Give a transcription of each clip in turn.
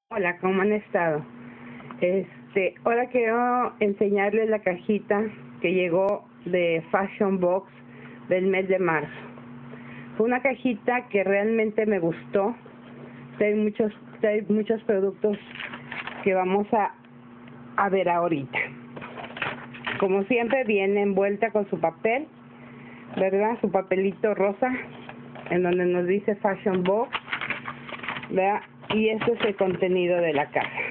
Hola, ¿cómo han estado? Ahora quiero enseñarles la cajita que llegó de Fashion Box del mes de marzo. Fue una cajita que realmente me gustó. Hay muchos productos que vamos a ver ahorita. Como siempre viene envuelta con su papel, ¿verdad? Su papelito rosa, en donde nos dice Fashion Box, ¿verdad? Y este es el contenido de la caja.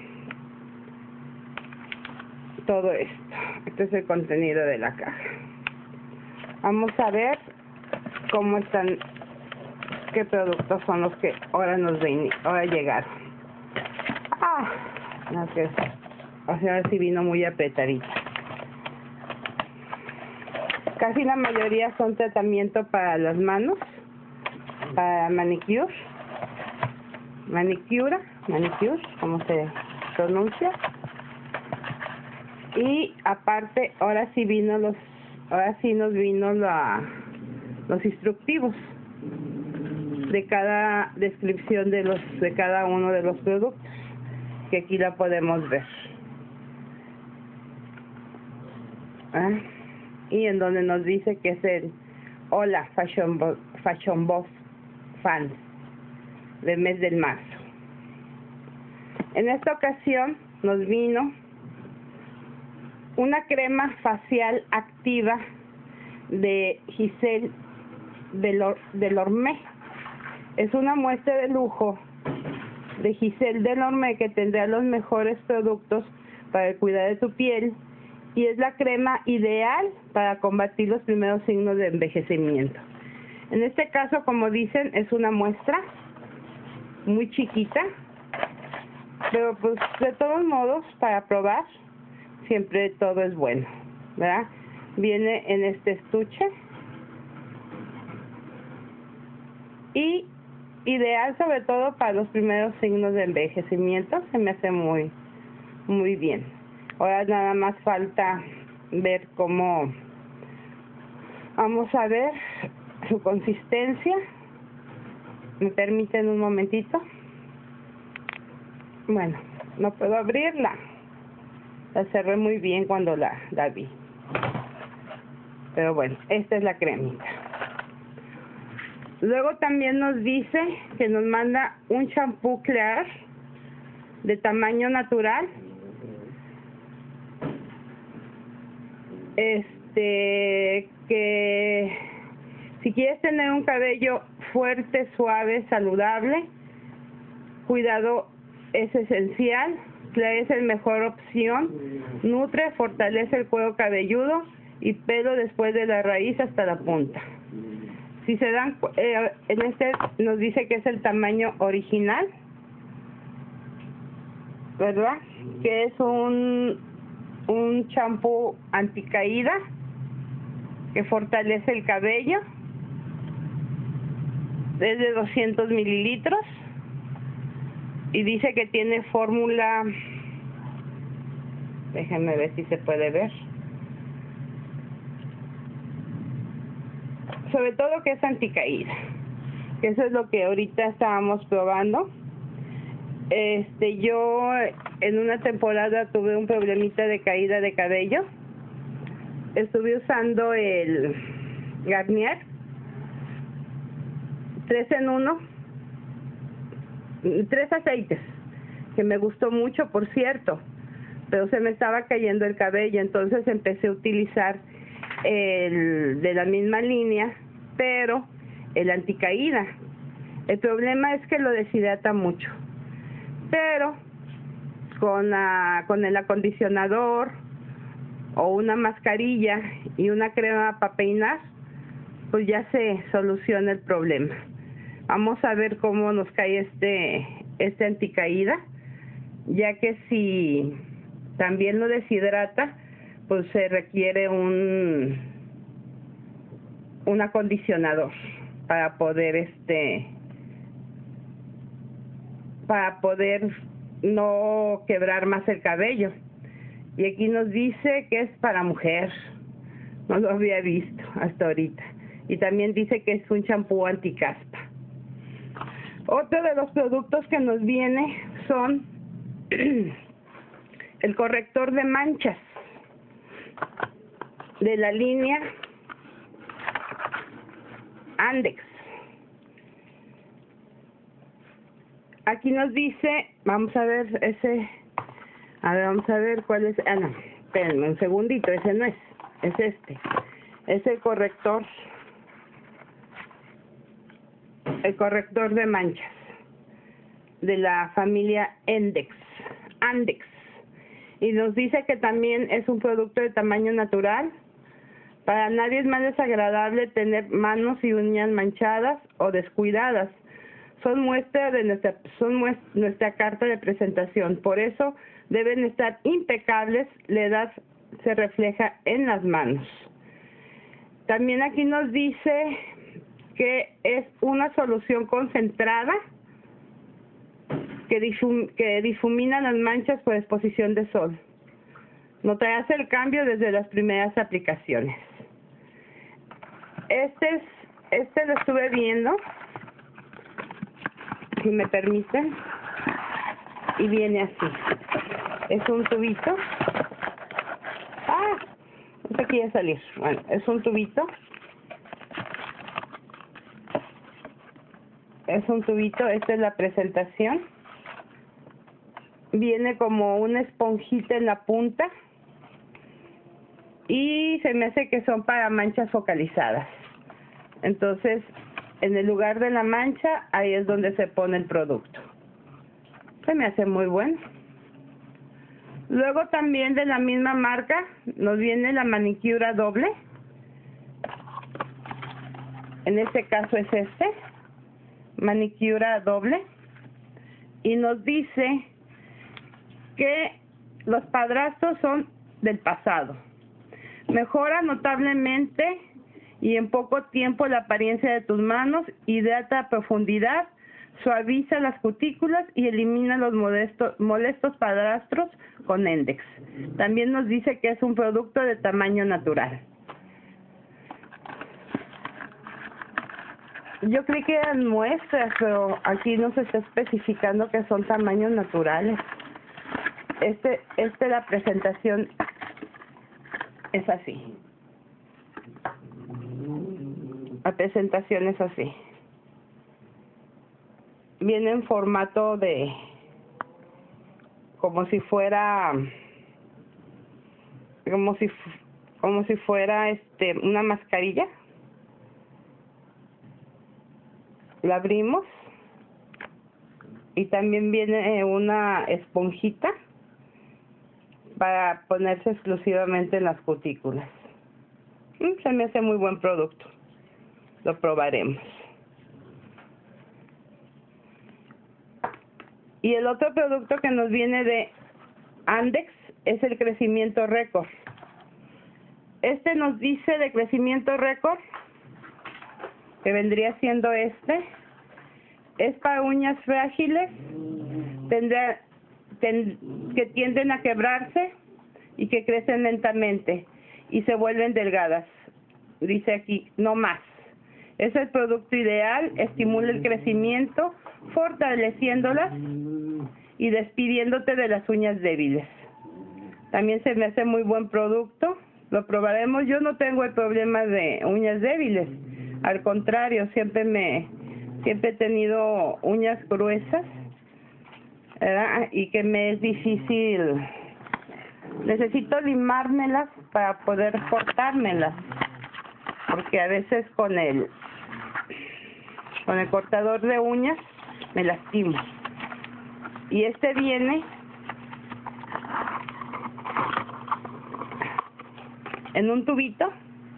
Todo esto. Este es el contenido de la caja. Vamos a ver cómo están, qué productos son los que ahora llegaron. No sé, o sea, sí vino muy apretadita. Casi la mayoría son tratamiento para las manos, para manicure, como se pronuncia. Y aparte, ahora sí nos vino los instructivos de cada descripción de cada uno de los productos, que aquí la podemos ver. Y en donde nos dice que es el Hola Fashion Box Fans del mes del marzo. En esta ocasión nos vino una crema facial activa de Giselle Delorme. Es una muestra de lujo de Giselle Delorme que tendrá los mejores productos para el cuidado de tu piel y es la crema ideal para combatir los primeros signos de envejecimiento. En este caso, como dicen, es una muestra muy chiquita, pero pues de todos modos, para probar, siempre todo es bueno, ¿verdad? Viene en este estuche y ideal sobre todo para los primeros signos de envejecimiento. Se me hace muy bien. Ahora nada más falta ver cómo, vamos a ver su consistencia. ¿Me permiten un momentito? Bueno, no puedo abrirla. La cerré muy bien cuando la vi. Pero bueno, esta es la cremita. Luego también nos dice que nos manda un shampoo Clear de tamaño natural. Que si quieres tener un cabello fuerte, suave, saludable, cuidado es esencial. Clear es la mejor opción. Nutre, fortalece el cuero cabelludo y pelo después de la raíz hasta la punta. Si se dan, en este nos dice que es el tamaño original, ¿verdad? Que es un champú anticaída que fortalece el cabello. Es de 200 mililitros y dice que tiene fórmula, déjenme ver si se puede ver, sobre todo que es anticaída, que eso es lo que ahorita estábamos probando. Yo en una temporada tuve un problemita de caída de cabello. Estuve usando el Garnier 3 en 1, 3 aceites, que me gustó mucho, por cierto, pero se me estaba cayendo el cabello, entonces empecé a utilizar el de la misma línea, pero el anticaída. El problema es que lo deshidrata mucho, pero con el acondicionador o una mascarilla y una crema para peinar, pues ya se soluciona el problema. Vamos a ver cómo nos cae este anticaída, ya que si también lo deshidrata, pues se requiere un acondicionador para poder no quebrar más el cabello. Y aquí nos dice que es para mujer. No lo había visto hasta ahorita. Y también dice que es un champú anticaspa. Otro de los productos que nos viene son el corrector de manchas de la línea Andex. Aquí nos dice, vamos a ver vamos a ver cuál es. No, espérenme un segundito, ese no es este. Es el corrector de manchas de la familia Andex. Y nos dice que también es un producto de tamaño natural. Para nadie es más desagradable tener manos y uñas manchadas o descuidadas. Son muestra de nuestra carta de presentación. Por eso deben estar impecables. La edad se refleja en las manos. También aquí nos dice que es una solución concentrada que difumina las manchas por exposición de sol. Notarás el cambio desde las primeras aplicaciones. Este lo estuve viendo, si me permiten, y viene así. Es un tubito. Este quiere salir. Bueno, es un tubito. Esta es la presentación. Viene como una esponjita en la punta. Y se me hace que son para manchas focalizadas. Entonces, en el lugar de la mancha, ahí es donde se pone el producto. Se me hace muy bueno. Luego también de la misma marca nos viene la manicura doble. En este caso es manicura doble. Y nos dice que los padrastros son del pasado. Mejora notablemente y en poco tiempo la apariencia de tus manos, hidrata a profundidad, suaviza las cutículas y elimina los molestos padrastros con Andex. También nos dice que es un producto de tamaño natural. Yo creí que eran muestras, pero aquí nos está especificando que son tamaños naturales. La presentación es así. La presentación es así. Viene en formato de como si fuera una mascarilla. La abrimos y también viene una esponjita para ponerse exclusivamente en las cutículas. Se me hace muy buen producto. Lo probaremos. Y el otro producto que nos viene de Andex es el crecimiento récord. Nos dice de crecimiento récord, que vendría siendo es para uñas frágiles, que tienden a quebrarse y que crecen lentamente y se vuelven delgadas. Dice aquí, no más. Es el producto ideal, estimula el crecimiento, fortaleciéndolas y despidiéndote de las uñas débiles. También se me hace muy buen producto. Lo probaremos. Yo no tengo el problema de uñas débiles. Al contrario, siempre he tenido uñas gruesas, ¿verdad? Y que me es difícil. Necesito limármelas para poder cortármelas, porque a veces con el cortador de uñas me lastimo. Y viene en un tubito.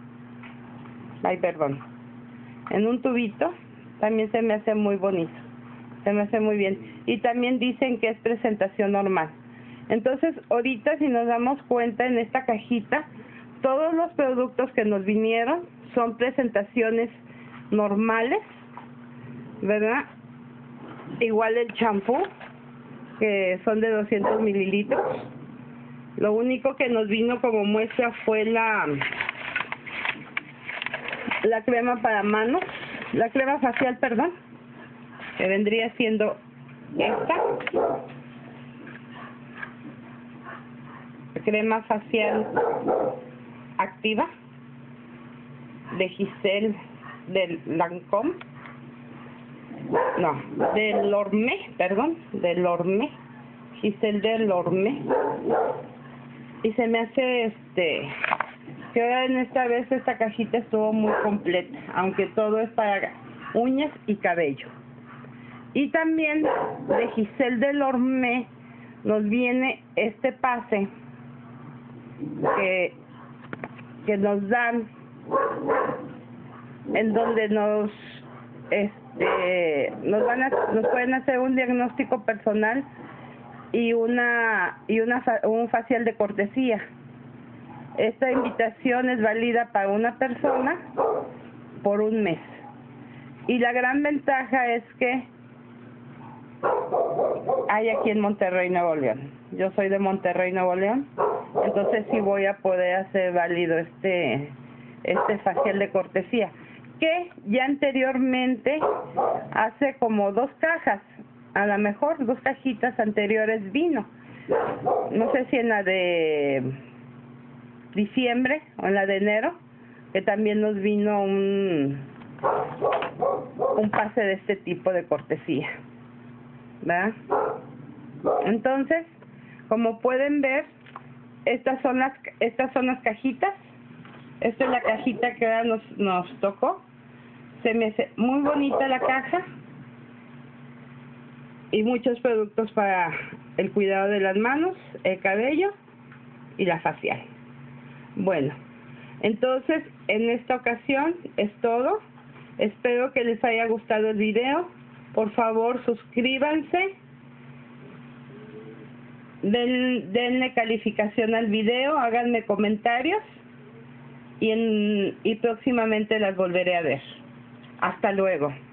En un tubito. También se me hace muy bonito. Se me hace muy bien. Y también dicen que es presentación normal. Entonces, ahorita si nos damos cuenta en esta cajita, todos los productos que nos vinieron son presentaciones normales, ¿verdad? Igual el champú, que son de 200 mililitros. Lo único que nos vino como muestra fue la crema para manos, la crema facial, perdón, que vendría siendo esta. crema facial activa de Giselle del Lancôme, no, del Lorme, perdón, del Lorme, Giselle del Lorme. Y se me hace que en esta vez esta cajita estuvo muy completa, aunque todo es para uñas y cabello. Y también de Giselle del Lorme nos viene este pase que nos dan, en donde nos pueden hacer un diagnóstico personal y un facial de cortesía. Esta invitación es válida para una persona por un mes. Y la gran ventaja es que hay aquí en Monterrey, Nuevo León. Yo soy de Monterrey, Nuevo León, entonces sí voy a poder hacer válido este facial de cortesía, que ya anteriormente, hace como 2 cajas, a lo mejor 2 cajitas anteriores vino. No sé si en la de diciembre o en la de enero, que también nos vino un pase de este tipo de cortesía, ¿verdad? Entonces, como pueden ver, estas son las cajitas. Esta es la cajita que ahora nos tocó. Se me hace muy bonita la caja y muchos productos para el cuidado de las manos, el cabello y la facial. Bueno, entonces en esta ocasión es todo. Espero que les haya gustado el video. Por favor, suscríbanse, denle calificación al video, háganme comentarios y próximamente las volveré a ver. Hasta luego.